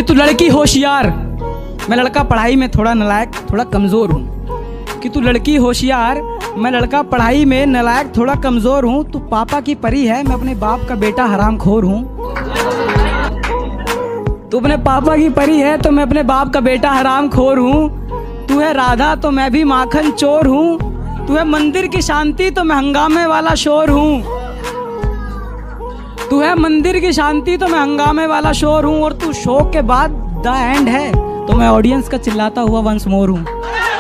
कि तू लड़की होशियार, मैं लड़का पढ़ाई में थोड़ा नालायक थोड़ा कमज़ोर हूँ। कि तू लड़की होशियार, मैं लड़का पढ़ाई में नालायक थोड़ा कमज़ोर हूँ। तू पापा की परी है, मैं अपने बाप का बेटा हरामखोर हूँ। तू अपने पापा की परी है तो मैं अपने बाप का बेटा हरामखोर हूँ। तू है राधा तो मैं भी माखन चोर हूँ। तू है मंदिर की शांति तो मैं हंगामे वाला शोर हूँ। तू है मंदिर की शांति तो मैं हंगामे वाला शोर हूँ। और तू शो के बाद द एंड है तो मैं ऑडियंस का चिल्लाता हुआ वंस मोर हूँ।